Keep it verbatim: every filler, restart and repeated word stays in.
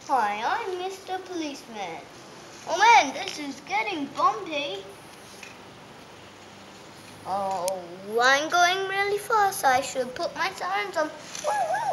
Hi, I'm Mister Policeman. Oh man, this is getting bumpy. Oh, I'm going really fast. I should put my sirens on.